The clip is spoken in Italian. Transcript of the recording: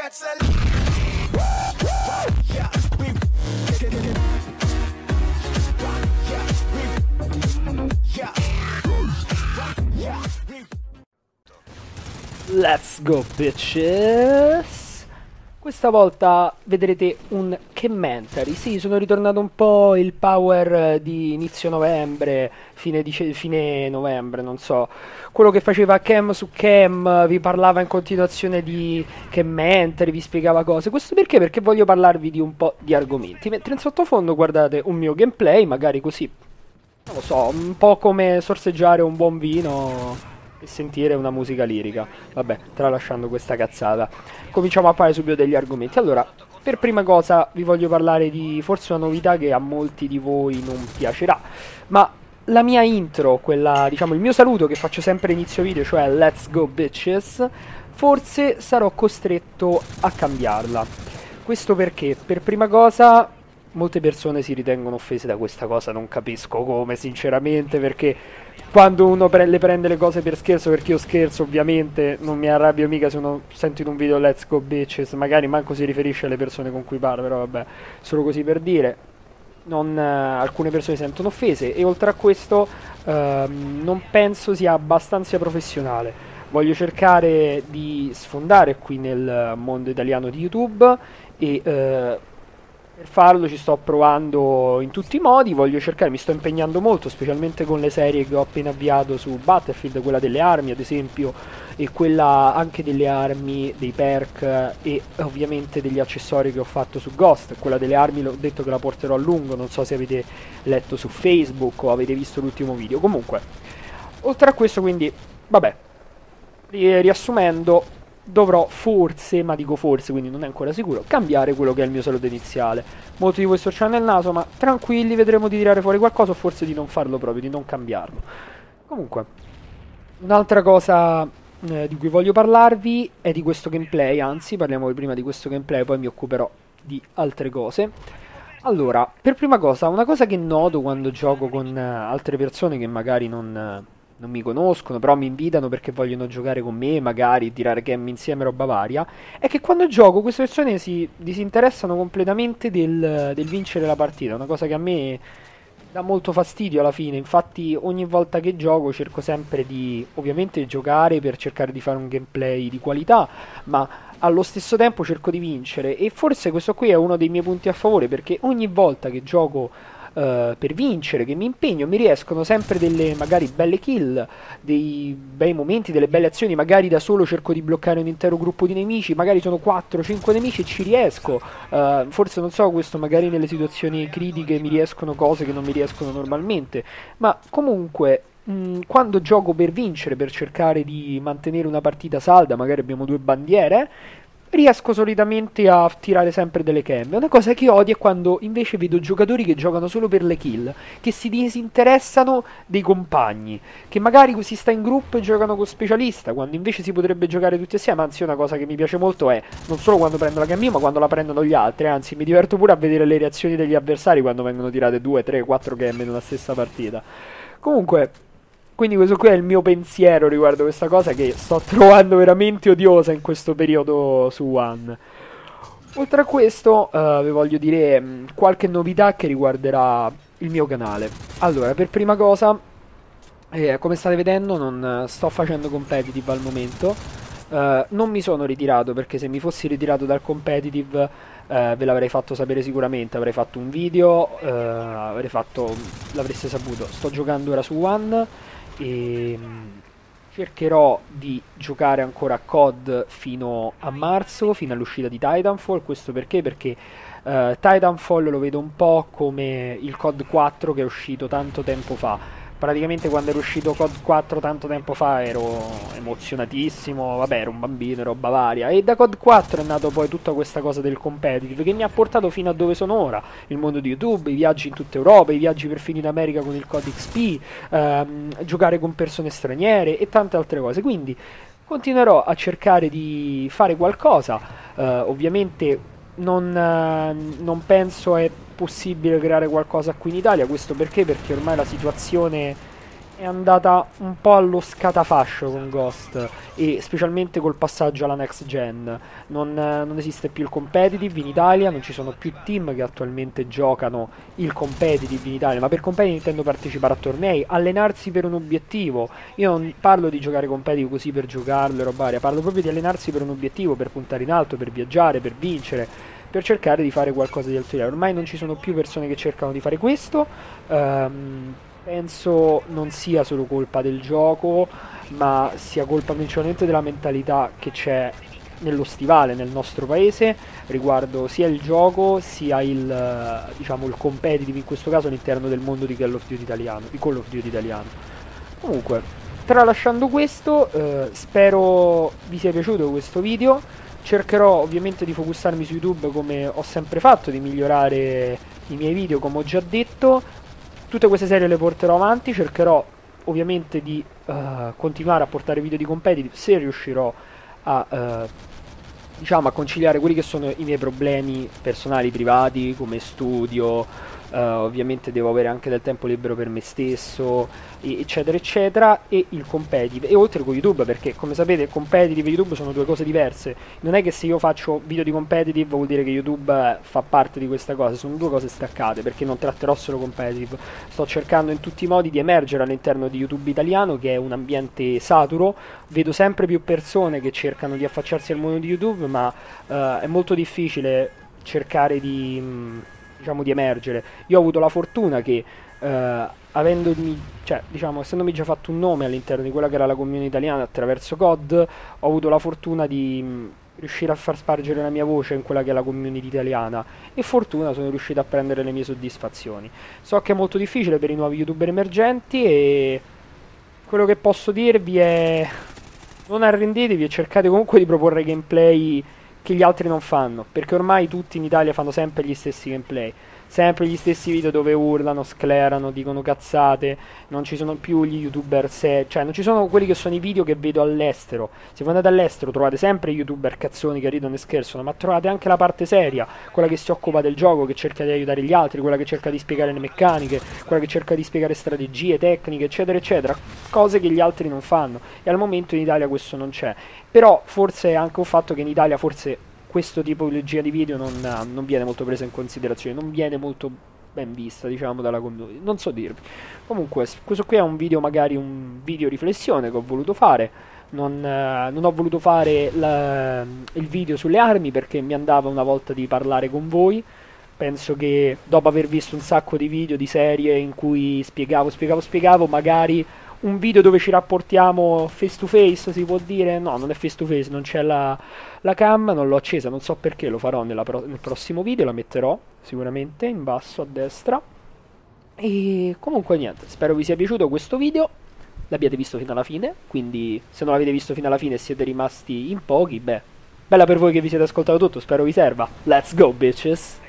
Let's go bitches! Questa volta vedrete un commentary. Sì, sono ritornato un po' il power di inizio novembre, fine novembre, non so. Quello che faceva Cam su Cam, vi parlava in continuazione di commentary, vi spiegava cose. Questo perché? Perché voglio parlarvi di un po' di argomenti. Mentre in sottofondo guardate un mio gameplay, magari così, non lo so, un po' come sorseggiare un buon vino e sentire una musica lirica. Vabbè, tralasciando questa cazzata, cominciamo a parlare subito degli argomenti. Allora, per prima cosa vi voglio parlare di forse una novità che a molti di voi non piacerà, ma la mia intro, quella, diciamo, il mio saluto che faccio sempre inizio video, cioè let's go bitches, forse sarò costretto a cambiarla. Questo perché, per prima cosa, molte persone si ritengono offese da questa cosa, non capisco come, sinceramente, perché quando uno le prende le cose per scherzo, perché io scherzo ovviamente, non mi arrabbio mica se uno sento in un video let's go bitches, magari manco si riferisce alle persone con cui parla, però vabbè, solo così per dire, alcune persone si sentono offese e oltre a questo non penso sia abbastanza professionale. Voglio cercare di sfondare qui nel mondo italiano di YouTube e per farlo ci sto provando in tutti i modi, voglio cercare, mi sto impegnando molto, specialmente con le serie che ho appena avviato su Battlefield, quella delle armi ad esempio, e quella anche delle armi, dei perk e ovviamente degli accessori che ho fatto su Ghost. Quella delle armi l'ho detto che la porterò a lungo, non so se avete letto su Facebook o avete visto l'ultimo video. Comunque, oltre a questo, quindi, vabbè, riassumendo, dovrò forse, ma dico forse, quindi non è ancora sicuro, cambiare quello che è il mio saluto iniziale. Molti di voi storceranno il naso, ma tranquilli, vedremo di tirare fuori qualcosa o forse di non farlo proprio, di non cambiarlo. Comunque, un'altra cosa di cui voglio parlarvi è di questo gameplay, anzi parliamo prima di questo gameplay, poi mi occuperò di altre cose. Allora, per prima cosa, una cosa che noto quando gioco con altre persone che magari non mi conoscono, però mi invitano perché vogliono giocare con me, magari tirare game insieme, roba varia, è che quando gioco queste persone si disinteressano completamente del vincere la partita, una cosa che a me dà molto fastidio alla fine. Infatti ogni volta che gioco cerco sempre di, ovviamente, giocare per cercare di fare un gameplay di qualità, ma allo stesso tempo cerco di vincere, e forse questo qui è uno dei miei punti a favore, perché ogni volta che gioco per vincere, che mi impegno, mi riescono sempre delle magari belle kill, dei bei momenti, delle belle azioni. Magari da solo cerco di bloccare un intero gruppo di nemici, magari sono 4-5 nemici e ci riesco. Forse non so, questo magari nelle situazioni critiche mi riescono cose che non mi riescono normalmente, ma comunque quando gioco per vincere, per cercare di mantenere una partita salda, magari abbiamo due bandiere, riesco solitamente a tirare sempre delle cam. Una cosa che odio è quando invece vedo giocatori che giocano solo per le kill, che si disinteressano dei compagni, che magari si sta in gruppo e giocano con specialista, quando invece si potrebbe giocare tutti assieme. Anzi, una cosa che mi piace molto è non solo quando prendo la cam io, ma quando la prendono gli altri. Anzi, mi diverto pure a vedere le reazioni degli avversari quando vengono tirate 2, 3, 4 cam in una stessa partita. Comunque, quindi questo qui è il mio pensiero riguardo questa cosa che sto trovando veramente odiosa in questo periodo su One. Oltre a questo vi voglio dire qualche novità che riguarderà il mio canale. Allora, per prima cosa, come state vedendo non sto facendo competitive al momento. Non mi sono ritirato, perché se mi fossi ritirato dal competitive ve l'avrei fatto sapere sicuramente, avrei fatto un video, l'avreste saputo. Sto giocando ora su One e cercherò di giocare ancora a COD fino a marzo, fino all'uscita di Titanfall. Questo perché? Perché Titanfall lo vedo un po' come il COD 4 che è uscito tanto tempo fa. Praticamente quando ero uscito COD 4 tanto tempo fa ero emozionatissimo, vabbè, ero un bambino, roba varia, e da COD 4 è nato poi tutta questa cosa del competitive che mi ha portato fino a dove sono ora, il mondo di YouTube, i viaggi in tutta Europa, i viaggi perfino in America con il COD XP, giocare con persone straniere e tante altre cose. Quindi continuerò a cercare di fare qualcosa, ovviamente non penso è possibile creare qualcosa qui in Italia. Questo perché? Perché ormai la situazione è andata un po' allo scatafascio con Ghost, e specialmente col passaggio alla next gen. Non esiste più il competitive in Italia, non ci sono più team che attualmente giocano il competitive in Italia, ma per competitive intendo partecipare a tornei, allenarsi per un obiettivo. Io non parlo di giocare competitive così per giocarlo e roba varia, parlo proprio di allenarsi per un obiettivo, per puntare in alto, per viaggiare, per vincere, per cercare di fare qualcosa di alto livello. Ormai non ci sono più persone che cercano di fare questo. Penso non sia solo colpa del gioco, ma sia colpa principalmente della mentalità che c'è nello stivale nel nostro paese riguardo sia il gioco sia diciamo, il competitive, in questo caso all'interno del mondo di Call of Duty italiano, di Call of Duty italiano. Comunque, tralasciando questo, spero vi sia piaciuto questo video. Cercherò ovviamente di focusarmi su YouTube come ho sempre fatto, di migliorare i miei video come ho già detto. Tutte queste serie le porterò avanti, cercherò ovviamente di continuare a portare video di competitive se riuscirò a, diciamo, a conciliare quelli che sono i miei problemi personali, privati, come studio. Ovviamente devo avere anche del tempo libero per me stesso, eccetera eccetera, e il competitive, e oltre con YouTube, perché come sapete competitive e YouTube sono due cose diverse. Non è che se io faccio video di competitive vuol dire che YouTube fa parte di questa cosa, sono due cose staccate, perché non tratterò solo competitive. Sto cercando in tutti i modi di emergere all'interno di YouTube italiano, che è un ambiente saturo. Vedo sempre più persone che cercano di affacciarsi al mondo di YouTube, ma è molto difficile cercare di diciamo di emergere. Io ho avuto la fortuna che diciamo, essendomi già fatto un nome all'interno di quella che era la community italiana attraverso COD, ho avuto la fortuna di riuscire a far spargere la mia voce in quella che è la community italiana, e fortuna sono riuscito a prendere le mie soddisfazioni. So che è molto difficile per i nuovi youtuber emergenti, e quello che posso dirvi è: non arrendetevi e cercate comunque di proporre gameplay che gli altri non fanno, perché ormai tutti in Italia fanno sempre gli stessi gameplay, sempre gli stessi video dove urlano, sclerano, dicono cazzate. Non ci sono più gli youtuber cioè non ci sono quelli che sono i video che vedo all'estero. Se voi andate all'estero trovate sempre youtuber cazzoni che ridono e scherzano, ma trovate anche la parte seria, quella che si occupa del gioco, che cerca di aiutare gli altri, quella che cerca di spiegare le meccaniche, quella che cerca di spiegare strategie, tecniche, eccetera eccetera, cose che gli altri non fanno, e al momento in Italia questo non c'è. Però forse è anche un fatto che in Italia forse questo tipologia di video non viene molto presa in considerazione, non viene molto ben vista, diciamo, dalla community. Non so dirvi. Comunque, questo qui è un video, magari un video riflessione che ho voluto fare. Non ho voluto fare il video sulle armi perché mi andava una volta di parlare con voi. Penso che dopo aver visto un sacco di video, di serie in cui spiegavo, magari un video dove ci rapportiamo face to face, si può dire? No, non è face to face, non c'è la cam, non l'ho accesa, non so perché, lo farò nel prossimo video, la metterò sicuramente in basso a destra. E comunque niente, spero vi sia piaciuto questo video, l'abbiate visto fino alla fine, quindi se non l'avete visto fino alla fine e siete rimasti in pochi, beh, bella per voi che vi siete ascoltato tutto, spero vi serva. Let's go bitches!